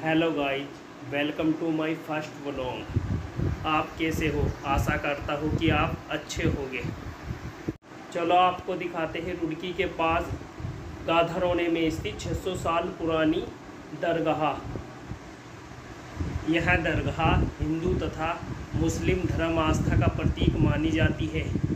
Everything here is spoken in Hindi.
Hello guys, welcome to my first vlog. आप कैसे हो? आशा करता हूँ कि आप अच्छे होंगे। चलो आपको दिखाते हैं रुड़की के पास गाधरौने में स्थित 600 साल पुरानी दरगाह। यह दरगाह हिंदू तथा मुस्लिम धर्म आस्था का प्रतीक मानी जाती है।